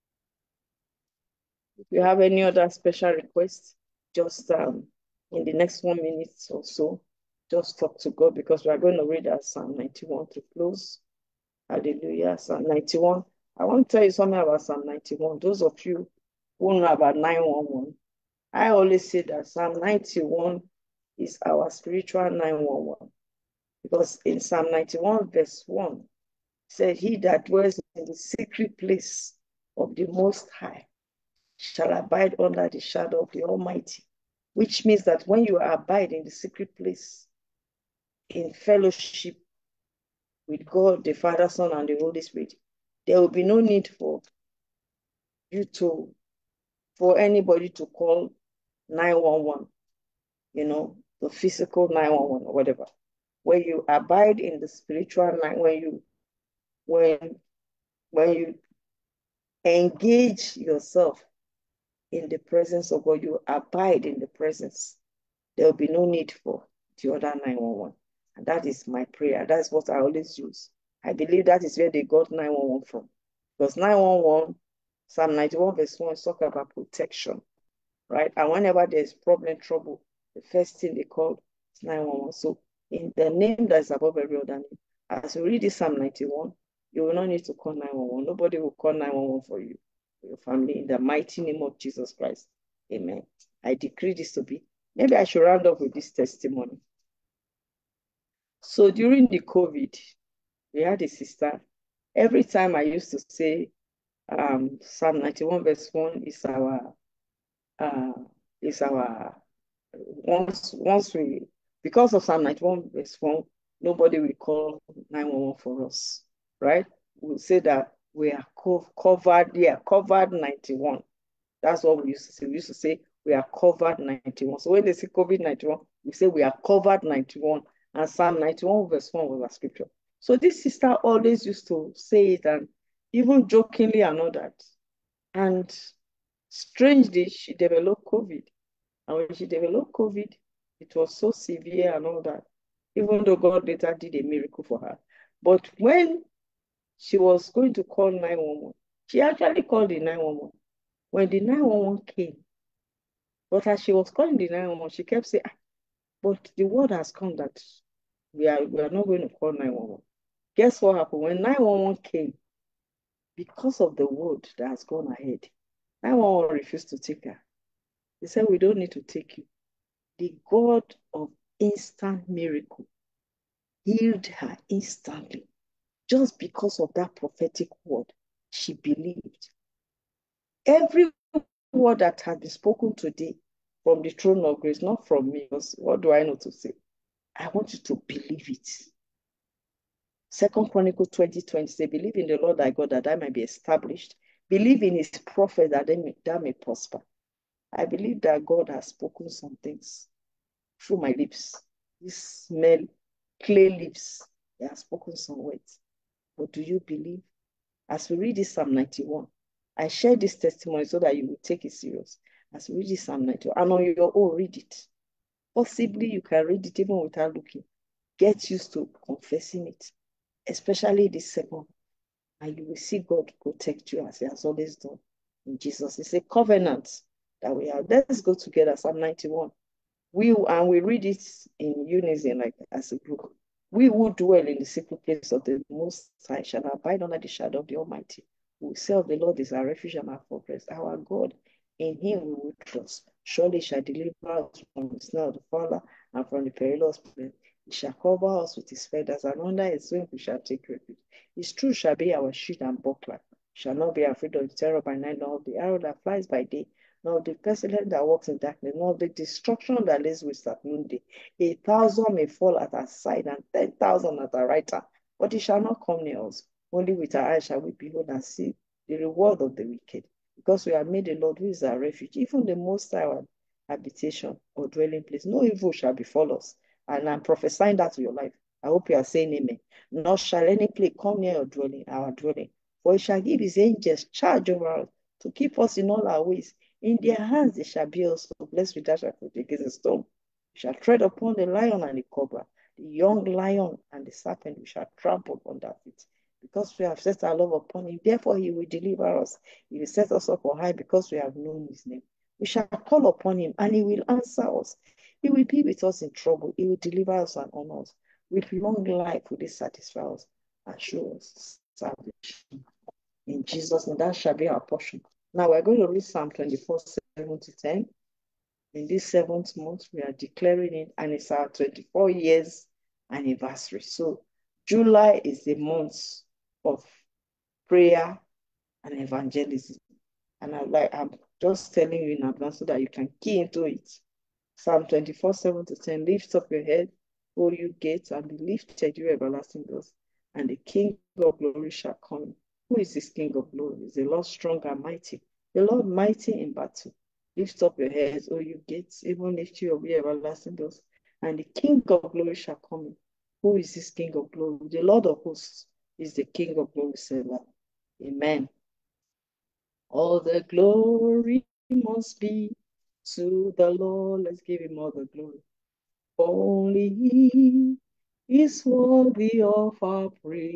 If you have any other special requests, just um, in the next one minute or so, just talk to God, because we are going to read our Psalm ninety-one to close. Hallelujah. Psalm ninety-one. I want to tell you something about Psalm ninety-one. Those of you who know about nine one one, I always say that Psalm ninety-one is our spiritual nine one one. Because in Psalm ninety-one, verse one, it said, he that dwells in the secret place of the Most High shall abide under the shadow of the Almighty. Which means that when you abide in the secret place, in fellowship with God, the Father, Son, and the Holy Spirit, there will be no need for you to, for anybody to call nine one one, you know, the physical nine one one or whatever. When you abide in the spiritual nine, when you, when, when you engage yourself in the presence of God, you abide in the presence, there will be no need for the other nine one one. And that is my prayer. That's what I always use. I believe that is where they got nine one one from. Because nine one one, Psalm ninety-one verse one, is talking about protection, right? And whenever there's problem, trouble, the first thing they call is nine one one. So in the name that is above every other name, as you read this Psalm ninety-one, you will not need to call nine one one. Nobody will call nine one one for you, for your family, in the mighty name of Jesus Christ. Amen. I decree this to be. Maybe I should round up with this testimony. So during the COVID, we had a sister. Every time I used to say, um, Psalm ninety-one verse one is our, uh, is our, once, once we, because of Psalm ninety-one verse one, nobody will call nine one one for us, right? We'll say that we are co covered, yeah, covered ninety-one. That's what we used to say. We used to say we are covered ninety-one. So when they say COVID ninety-one, we say we are covered ninety-one. And Psalm ninety-one verse one was a scripture. So this sister always used to say it, and even jokingly and all that. And strangely, she developed COVID. And when she developed COVID, it was so severe and all that, even though God later did a miracle for her. But when she was going to call nine one one, she actually called the nine one one. When the nine one one came, but as she was calling the nine one one, she kept saying, ah, but the word has come that we are, we are not going to call nine one one. Guess what happened? When nine one one came, because of the word that has gone ahead, nine one one refused to take her. They said, we don't need to take you. The God of instant miracle healed her instantly. Just because of that prophetic word, she believed. Every word that has been spoken today from the throne of grace, not from me, because what do I know to say? I want you to believe it. Second Chronicles twenty twenty say, believe in the Lord thy God that I might be established. Believe in his prophet that they may, that may prosper. I believe that God has spoken some things through my lips. This smell, clay lips, he has spoken some words. But do you believe? As we read this Psalm ninety-one, I share this testimony so that you will take it serious. As we read this Psalm ninety-one, and on your own, read it. Possibly you can read it even without looking. Get used to confessing it, especially this second, and you will see God protect you as he has always done in Jesus. It's a covenant that we have. Let's go together, Psalm ninety-one. We, and we read it in unison, like as a group. We who dwell in the secret place of the Most High shall abide under the shadow of the Almighty. We will say of the Lord is our refuge and our fortress, our God. In him we will trust. Surely shall deliver us from the snare of the fowler and from the perilous place. He shall cover us with his feathers, and under his wings we shall take refuge. His truth shall be our shield and buckler. We shall not be afraid of the terror by night, nor of the arrow that flies by day, nor of the pestilence that walks in darkness, nor of the destruction that lays waste at noonday. A thousand may fall at our side, and ten thousand at our right hand, but it shall not come near us. Only with our eyes shall we behold and see the reward of the wicked. Because we have made the Lord, who is our refuge, even the Most High, our habitation or dwelling place. No evil shall befall us. And I'm prophesying that to your life. I hope you are saying amen. Nor shall any plague come near your dwelling, our dwelling. For he shall give his angels charge over us to keep us in all our ways. In their hands they shall be us, so blessed with dash our foot against the stone. We shall tread upon the lion and the cobra, the young lion and the serpent we shall trample on their feet. Because we have set our love upon him, therefore he will deliver us. He will set us up on high because we have known his name. We shall call upon him and he will answer us. He will be with us in trouble. He will deliver us and honor us. With long life will he satisfy us and show us salvation. In Jesus' name, that shall be our portion. Now we're going to read Psalm twenty-four, seven to ten. In this seventh month, we are declaring it, and it's our twenty-four years anniversary. So July is the month of prayer and evangelism. And I like I'm just telling you in advance so that you can key into it. Psalm twenty-four, seven to ten, lift up your head, O you gates, and be lifted, you everlasting doors, and the King of glory shall come. Who is this King of glory? Is the Lord strong and mighty, the Lord mighty in battle. Lift up your heads, O you gates, even lift you up, you everlasting doors, and the King of glory shall come. Who is this King of glory? The Lord of hosts is the King of glory, Selah. Amen. All the glory must be to the Lord. Let's give him all the glory. Only he is worthy of our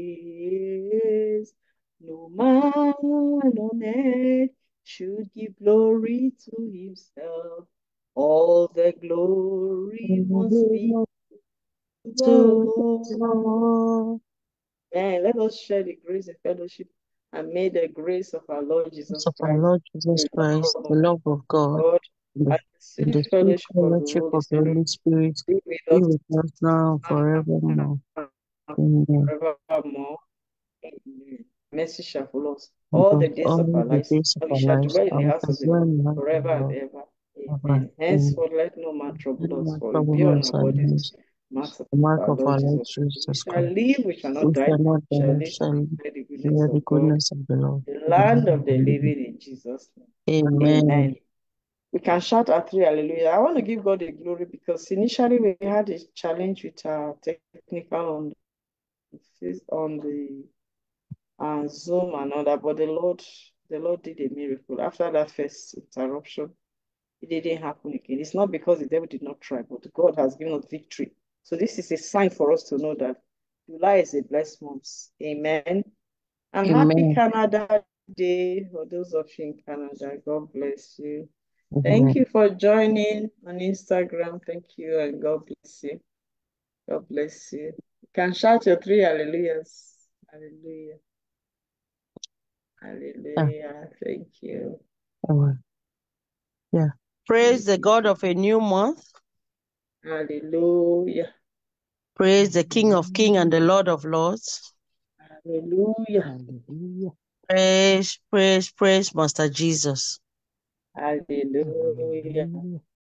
praise. No man on earth should give glory to himself. All the glory must be to the Lord. And let us share the grace and fellowship, and may the grace of our Lord Jesus of our Christ, Lord Jesus the Christ, love the of love of God, God, and the, and the and the sweet sweet fellowship of the fellowship Holy of the Spirit Holy Spirit be with be us with us now and now forevermore. and Amen. forevermore. Amen. Mercy shall follow us And all the of days all of our the lives, days of and we our shall lives, dwell in the and we house shall of the dwell Lord in the house of forever the and Lord ever. forever. Amen. Amen. Henceforth, let no man trouble us, Not for we trouble bear on us our and bodies news, marks of the mark our of Lord our Lord Jesus. We Jesus shall Christ. live, we shall not We die, shall not we shall die, live shall to live, declare the goodness hear the of God, goodness of the Lord. the land of the living in Jesus' name. Amen. Amen. We can shout at three hallelujah. I want to give God the glory because initially we had a challenge with our technical on the, on the uh, Zoom and all that, but the Lord, the Lord did a miracle. After that first interruption, it didn't happen again. It's not because the devil did not try, but God has given us victory. So this is a sign for us to know that July is a blessed month. Amen. And happy Amen. Canada Day for those of you in Canada. God bless you. Thank Amen. you for joining on Instagram. Thank you, and God bless you. God bless you. You can shout your three hallelujahs. Hallelujah. Ah, Hallelujah. Thank you. oh, yeah. Praise Thank the you, God of Jesus. a new month. Hallelujah. Praise the King of Kings and the Lord of Lords. Hallelujah. Hallelujah. Praise, praise, praise, Master Jesus. Hallelujah. Hallelujah.